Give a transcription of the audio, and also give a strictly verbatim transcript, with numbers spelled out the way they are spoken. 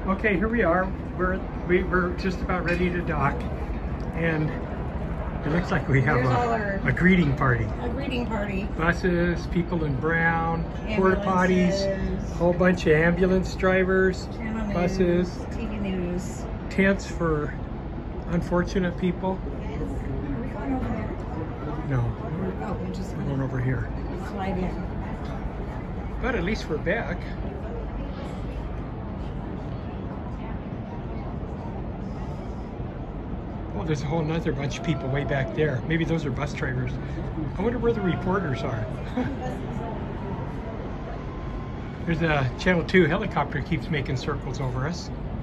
Okay, here we are. We're we, we're just about ready to dock, and it looks like we have a, a greeting party. A greeting party. Buses, people in brown, porta potties, a whole bunch of ambulance drivers, Channel buses, news, T V news, tents for unfortunate people. Yes. Are we going over there? No, Oh, we're just we're going over here. slide in. But at least we're back. Oh, there's a whole nother bunch of people way back there. Maybe those are bus drivers. I wonder where the reporters are. There's a Channel two helicopter keeps making circles over us.